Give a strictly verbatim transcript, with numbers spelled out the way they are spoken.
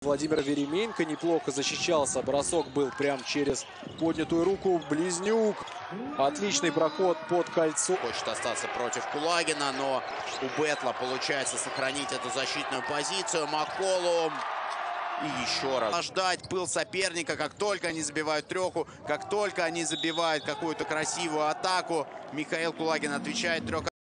Владимир Веременко неплохо защищался. Бросок был прям через поднятую руку. Близнюк. Отличный проход под кольцо. Хочет остаться против Кулагина, но у Бетла получается сохранить эту защитную позицию. Макколум. И еще раз ждать пыл соперника, как только они забивают треху, как только они забивают какую-то красивую атаку. Михаил Кулагин отвечает трех.